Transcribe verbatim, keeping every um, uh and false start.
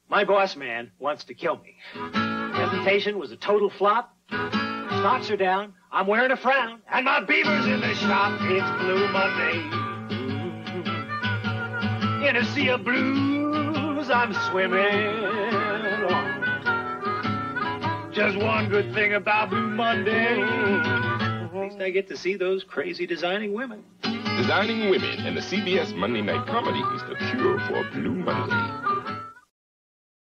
My boss man wants to kill me. Presentation was a total flop. Stocks are down. I'm wearing a frown. And my beaver's in the shop. It's Blue Monday. In a sea of blues, I'm swimming along. Just one good thing about Blue Monday. At least I get to see those crazy designing women. Designing Women in the C B S Monday Night Comedy is the cure for Blue Monday.